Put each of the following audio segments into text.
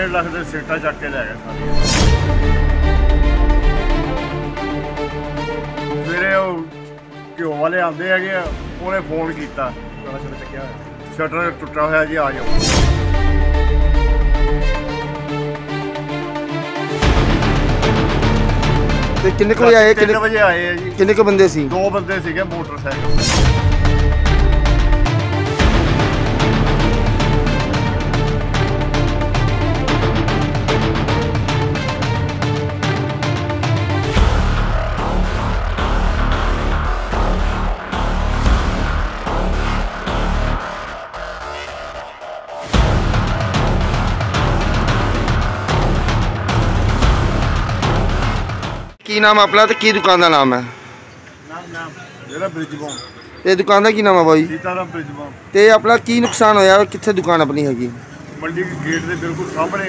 1.5 ਲੱਖ ਦੇ ਸਿਗਰਟਾਂ ਚੱਕ ਕੇ ਲੈ ਗਏ ਸਾਰੀਆਂ। ਸਵੇਰੇ ਉਹ ਘਿਓ ਵਾਲੇ ਆਉਂਦੇ ਹੈਗੇ, ਉਹਨੇ ਫੋਨ ਕੀਤਾ, ਸ਼ਟਰ ਟੁੱਟਾ ਹੋਇਆ ਜੀ, ਆ ਜਾਓ। ਤੇ ਕਿੰਨੇ ਕੁ ਵਜੇ ਆਏ? 3 ਵਜੇ ਆਏ ਆ ਜੀ। ਕਿੰਨੇ ਕੁ ਬੰਦੇ ਸੀ? 2 ਬੰਦੇ ਸੀਗੇ ਮੋਟਰਸਾਈਕਲ ਤੇ। ਕੀ ਨਾਮ ਆਪਣਾ ਤੇ ਕੀ ਦੁਕਾਨ ਦਾ ਨਾਮ ਹੈ? ਨਾਮ ਜਿਹੜਾ ਬ੍ਰਿਜਬੋਂ। ਤੇ ਦੁਕਾਨ ਦਾ ਕੀ ਨਾਮ ਹੈ ਬਾਈ? ਸੀਤਾਰਾਮ ਬ੍ਰਿਜਬੋਂ। ਤੇ ਆਪਣਾ ਕੀ ਨੁਕਸਾਨ ਹੋਇਆ? ਕਿੱਥੇ ਦੁਕਾਨ ਆਪਣੀ ਹੈਗੀ? ਮੰਡੀ ਗੇਟ ਦੇ ਬਿਲਕੁਲ ਸਾਹਮਣੇ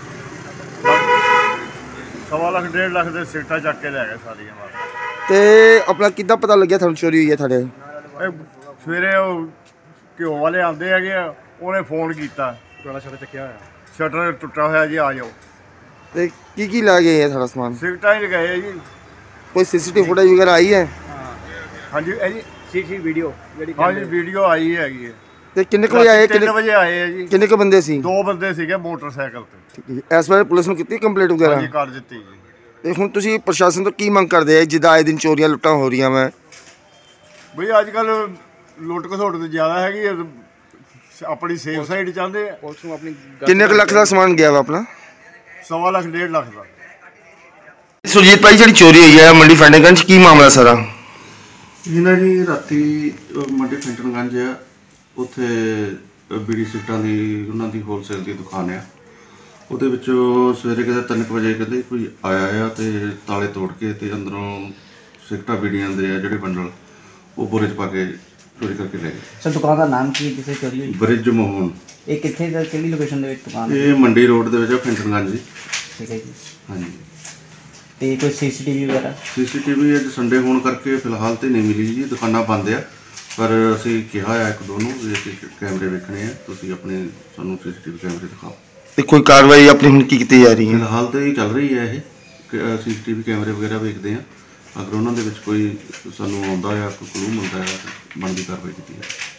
1.5 ਲੱਖ 1.5 ਲੱਖ ਦੇ ਸਿਗਰਟਾਂ ਚੱਕ ਕੇ ਲੈ ਗਏ ਸਾਰੀਆਂ। ਤੇ ਆਪਣਾ ਕਿੱਦਾਂ ਪਤਾ ਲੱਗਿਆ ਤੁਹਾਨੂੰ ਚੋਰੀ ਹੋਈ ਹੈ ਤੁਹਾਡੇ? ਸਵੇਰੇ ਉਹ ਘਿਓ ਵਾਲੇ ਆਉਂਦੇ ਹੈਗੇ, ਉਹਨੇ ਫੋਨ ਕੀਤਾ, ਸ਼ਟਰ ਟੁੱਟਾ ਹੋਇਆ ਜੀ, ਆ ਜਾਓ। ਤੇ ਕੀ ਲੈ ਗਏ ਹੈ ਸਾਰਾ ਸਮਾਨ? ਸਿਗਰਟਾਂ ਹੀ ਲਗਾਏ ਜੀ। ਕੋਈ ਸੀਸੀਟੀਵੀ ਫੁਟੇਜ ਵਗੈਰਾ ਆਈ ਹੈ? ਹਾਂਜੀ ਜੀ, ਸੀਸੀ ਵੀਡੀਓ ਜਿਹੜੀ ਹਾਂਜੀ ਵੀਡੀਓ ਆਈ ਹੈਗੀ ਹੈ। ਤੇ ਕਿੰਨੇ ਕੁ ਵਜੇ ਆਏ? 3 ਵਜੇ ਆਏ ਆ ਜੀ। ਕਿੰਨੇ ਕੁ ਬੰਦੇ ਸੀ? 2 ਬੰਦੇ ਸੀਗੇ ਮੋਟਰਸਾਈਕਲ ਤੇ। ਇਸ ਬਾਰੇ ਪੁਲਿਸ ਨੂੰ ਕੀਤੀ ਕੰਪਲੇਂਟ ਵਗੈਰਾ? ਹਾਂਜੀ ਕਰ ਦਿੱਤੀ ਜੀ। ਤੇ ਹੁਣ ਤੁਸੀਂ ਪ੍ਰਸ਼ਾਸਨ ਤੋਂ ਕੀ ਮੰਗ ਕਰਦੇ ਆ ਜਿੱਦਾਂ ਆਏ ਦਿਨ ਚੋਰੀਆਂ ਲੁੱਟਾਂ ਹੋ ਰਹੀਆਂ ਵਾ? ਬਈ ਅੱਜ ਕੱਲ ਲੁੱਟ ਘਸੋਟ ਤੇ ਜ਼ਿਆਦਾ ਹੈਗੀ ਹੈ, ਆਪਣੀ ਸੇਫ ਸਾਈਡ ਚਾਹੁੰਦੇ ਆ। ਪੁਲਿਸ ਨੂੰ ਆਪਣੀ ਕਿੰਨੇ ਕੁ ਲੱਖ ਦਾ ਸਮਾਨ ਗਿਆ ਵਾ ਆਪਣਾ? 1.25 ਲੱਖ 1.5 ਲੱਖ ਦਾ। ਸੁਰਜੀਤ ਭਾਈ, ਜਿਹੜੀ ਚੋਰੀ ਹੋਈ ਹੈ ਮੰਡੀ ਫੈਂਟਨਗੰਜ, ਕੀ ਮਾਮਲਾ ਸਾਰਾ? ਇਹ ਨਾ ਜੀ ਰਾਤੀ ਮੰਡੀ ਫੈਂਟਨਗੰਜ ਆ, ਉੱਥੇ ਬੀੜੀ ਸਿਗਰਟਾਂ ਦੀ ਉਹਨਾਂ ਦੀ ਹੋਲਸੇਲ ਦੀ ਦੁਕਾਨ ਆ। ਉਹਦੇ ਵਿੱਚੋਂ ਸਵੇਰੇ ਕਿਤੇ 3 ਵਜੇ ਕਹਿੰਦੇ ਕੋਈ ਆਇਆ ਆ ਤੇ ਤਾਲੇ ਤੋੜ ਕੇ ਤੇ ਅੰਦਰੋਂ ਸਿਗਰਟਾਂ ਬੀੜੀਆਂ ਦੇ ਆ ਜਿਹੜੇ ਬੰਡਲ ਉਹ ਬੋਰੇ 'ਚ ਪਾ ਕੇ ਚੋਰੀ ਕਰਕੇ ਲੈ ਗਏ। ਸਰ ਦੁਕਾਨ ਦਾ ਨਾਮ ਕੀ ਜਿੱਥੇ ਚੋਰੀ ਹੋਈ? ਬ੍ਰਿਜ ਮੋਹਨ। ਇਹ ਕਿੱਥੇ ਦਾ, ਕਿਹੜੀ ਲੋਕੇਸ਼ਨ ਦੇ ਵਿੱਚ ਦੁਕਾਨ? ਇਹ ਮੰਡੀ ਰੋਡ ਦੇ ਵਿੱਚ ਫੈਂਟਨਗੰਜ ਜੀ। ਠੀਕ ਹੈ ਜੀ। ਹਾਂਜੀ। ਤੇ ਕੋਈ ਸੀਸੀਟੀਵੀ ਵਗੈਰਾ? ਸੀਸੀਟੀਵੀ ਅੱਜ ਸੰਡੇ ਹੋਣ ਕਰਕੇ ਫਿਲਹਾਲ ਤੇ ਨਹੀਂ ਮਿਲੀ ਜੀ, ਦੁਕਾਨਾਂ ਬੰਦ ਆ। ਪਰ ਅਸੀਂ ਕਿਹਾ ਆ 1-2 ਨੂੰ ਵੀ ਅਸੀਂ ਕੈਮਰੇ ਵੇਖਣੇ ਆ, ਤੁਸੀਂ ਆਪਣੇ ਸਾਨੂੰ ਸੀਸੀਟੀਵੀ ਕੈਮਰੇ ਦਿਖਾਓ। ਤੇ ਕੋਈ ਕਾਰਵਾਈ ਆਪਣੀ ਹੁਣ ਕੀ ਕੀਤੀ ਜਾ ਰਹੀ ਹੈ? ਫਿਲਹਾਲ ਤੇ ਇਹ ਚੱਲ ਰਹੀ ਹੈ, ਇਹ ਸੀਸੀਟੀਵੀ ਕੈਮਰੇ ਵਗੈਰਾ ਵੇਖਦੇ ਆ। ਅਗਰ ਉਹਨਾਂ ਦੇ ਵਿੱਚ ਕੋਈ ਸਾਨੂੰ ਆਉਂਦਾ ਆ, ਕੋਈ ਕਲੂ ਮਿਲਦਾ ਆ, ਬਣਦੀ ਕਾਰਵਾਈ ਕੀਤੀ ਹੈ।